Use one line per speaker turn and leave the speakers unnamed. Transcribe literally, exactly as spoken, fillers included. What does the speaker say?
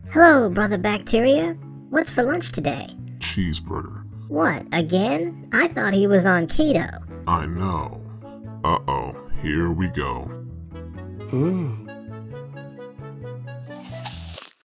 Hello, Brother Bacteria. What's for lunch today?
Cheeseburger.
What, again? I thought he was on keto.
I know. Uh-oh, here we go.
Mmm,